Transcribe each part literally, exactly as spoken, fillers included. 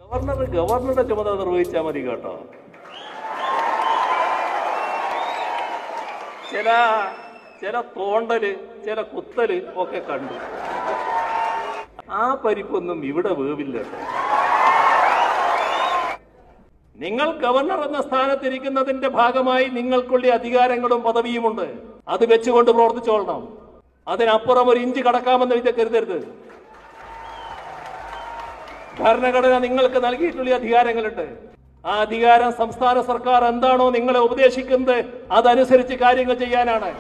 Governor ഗവർണറുടെ ചുമതല നിർവഹിച്ചാൽ മതി കേട്ടോ. ചില ചില തോണ്ടല് ചില കുത്തല് ഒക്കെ കണ്ടു. ആ പരിപ്പൊന്നും ഇവിടെ വേവില്ല കേട്ടോ. നിങ്ങൾ ഗവർണർ എന്ന സ്ഥാനത്തിരിക്കുന്നതിന്റെ ഭാഗമായി നിങ്ങൾക്കുള്ള അധികാരങ്ങളും പദവിയുമുണ്ട്. അത് വെച്ചുകൊണ്ട് പ്രവർത്തിച്ചോളണം. അതിനപ്പുറം ഒരു ഇഞ്ച് കടക്കാമെന്ന് വിദ്യ കരുതരുത്. ഭരണഘടന നിങ്ങൾക്ക് നൽകിയിട്ടുള്ള അധികാരങ്ങളുണ്ട്. ആ അധികാരം സംസ്ഥാന സർക്കാർ എന്താണോ നിങ്ങളെ ഉപദേശിക്കുന്നത് അതനുസരിച്ച് കാര്യങ്ങൾ ചെയ്യാനാണ്.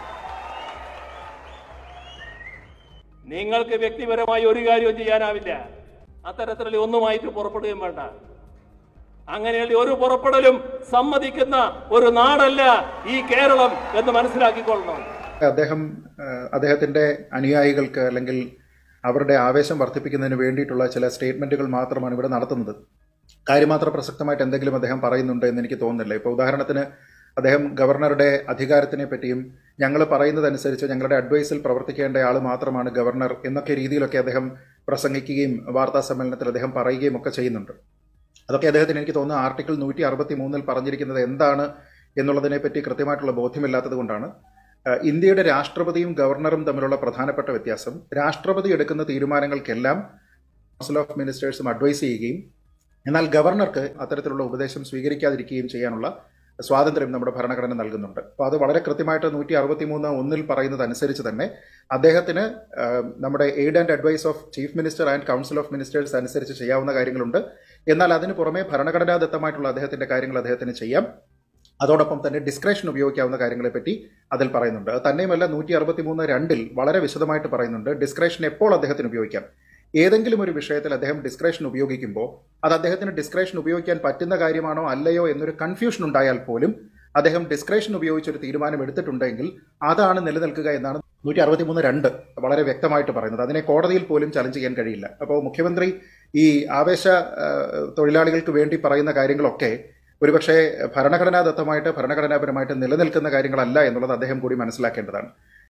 നിങ്ങൾക്ക് വ്യക്തിപരമായി ഒരു കാര്യവും ചെയ്യാനാവില്ല. അത്തരത്തിലുള്ള ഒന്നുമായിട്ട് പുറപ്പെടുകയും വേണ്ട. അങ്ങനെയുള്ള ഒരു പുറപ്പെടലും സമ്മതിക്കുന്ന ഒരു നാടല്ല ഈ കേരളം എന്ന് മനസ്സിലാക്കിക്കൊള്ളണം. അദ്ദേഹം അദ്ദേഹത്തിന്റെ അനുയായികൾക്ക് അല്ലെങ്കിൽ അവരുടെ ആവേശം വർദ്ധിപ്പിക്കുന്നതിന് വേണ്ടിയിട്ടുള്ള ചില സ്റ്റേറ്റ്മെന്റുകൾ മാത്രമാണ് ഇവിടെ നടത്തുന്നത്. കാര്യമാത്ര പ്രസക്തമായിട്ട് എന്തെങ്കിലും അദ്ദേഹം പറയുന്നുണ്ട് എന്ന് എനിക്ക് തോന്നുന്നില്ല. ഇപ്പോൾ ഉദാഹരണത്തിന് അദ്ദേഹം ഗവർണറുടെ അധികാരത്തിനെ പറ്റിയും ഞങ്ങൾ പറയുന്നതനുസരിച്ച് ഞങ്ങളുടെ അഡ്വൈസിൽ പ്രവർത്തിക്കേണ്ട ആൾ മാത്രമാണ് ഗവർണർ എന്നൊക്കെ രീതിയിലൊക്കെ അദ്ദേഹം പ്രസംഗിക്കുകയും വാർത്താ സമ്മേളനത്തിൽ അദ്ദേഹം പറയുകയും ഒക്കെ ചെയ്യുന്നുണ്ട്. അതൊക്കെ അദ്ദേഹത്തിന് എനിക്ക് തോന്നുന്നു ആർട്ടിക്കിൾ നൂറ്റി അറുപത്തി മൂന്നിൽ പറഞ്ഞിരിക്കുന്നത് എന്താണ് എന്നുള്ളതിനെ പറ്റി കൃത്യമായിട്ടുള്ള ബോധ്യമില്ലാത്തത് കൊണ്ടാണ്. ഇന്ത്യയുടെ രാഷ്ട്രപതിയും ഗവർണറും തമ്മിലുള്ള പ്രധാനപ്പെട്ട വ്യത്യാസം, രാഷ്ട്രപതി എടുക്കുന്ന തീരുമാനങ്ങൾക്കെല്ലാം കൗൺസിൽ ഓഫ് മിനിസ്റ്റേഴ്സും അഡ്വൈസ് ചെയ്യുകയും എന്നാൽ ഗവർണർക്ക് അത്തരത്തിലുള്ള ഉപദേശം സ്വീകരിക്കാതിരിക്കുകയും ചെയ്യാനുള്ള സ്വാതന്ത്ര്യം നമ്മുടെ ഭരണഘടന നൽകുന്നുണ്ട്. അപ്പോൾ അത് വളരെ കൃത്യമായിട്ട് നൂറ്റി അറുപത്തി മൂന്ന് ഒന്നിൽ പറയുന്നത് അനുസരിച്ച് തന്നെ അദ്ദേഹത്തിന് നമ്മുടെ aid and advice of chief minister and council of ministers അനുസരിച്ച് ചെയ്യാവുന്ന കാര്യങ്ങളുണ്ട്. എന്നാൽ അതിന് പുറമെ ഭരണഘടനാദത്തമായിട്ടുള്ള അദ്ദേഹത്തിന്റെ കാര്യങ്ങൾ അദ്ദേഹത്തിന് ചെയ്യാം. അതോടൊപ്പം തന്നെ ഡിസ്ക്രേഷൻ ഉപയോഗിക്കാവുന്ന കാര്യങ്ങളെപ്പറ്റി അതിൽ പറയുന്നുണ്ട്. അത് തന്നെയുമല്ല നൂറ്റി അറുപത്തി മൂന്ന് രണ്ടിൽ വളരെ വിശദമായിട്ട് പറയുന്നുണ്ട് ഡിസ്ക്രേഷൻ എപ്പോൾ അദ്ദേഹത്തിന് ഉപയോഗിക്കാം. ഏതെങ്കിലും ഒരു വിഷയത്തിൽ അദ്ദേഹം ഡിസ്ക്രേഷൻ ഉപയോഗിക്കുമ്പോൾ അത് അദ്ദേഹത്തിന് ഡിസ്ക്രേഷൻ ഉപയോഗിക്കാൻ പറ്റുന്ന കാര്യമാണോ അല്ലയോ എന്നൊരു കൺഫ്യൂഷൻ ഉണ്ടായാൽ പോലും അദ്ദേഹം ഡിസ്ക്രേഷൻ ഉപയോഗിച്ചൊരു തീരുമാനം എടുത്തിട്ടുണ്ടെങ്കിൽ അതാണ് നിലനിൽക്കുക എന്നാണ് നൂറ്റി അറുപത്തി മൂന്ന് രണ്ട് വളരെ വ്യക്തമായിട്ട് പറയുന്നത്. അതിനെ കോടതിയിൽ പോലും ചലഞ്ച് ചെയ്യാൻ കഴിയില്ല. അപ്പോൾ മുഖ്യമന്ത്രി ഈ ആവേശ തൊഴിലാളികൾക്ക് വേണ്ടി പറയുന്ന കാര്യങ്ങളൊക്കെ ഒരുപക്ഷെ ഭരണഘടനാദത്തമായിട്ട് ഭരണഘടനാപരമായിട്ട് നിലനിൽക്കുന്ന കാര്യങ്ങളല്ല എന്നുള്ളത് അദ്ദേഹം കൂടി മനസ്സിലാക്കേണ്ടതാണ്.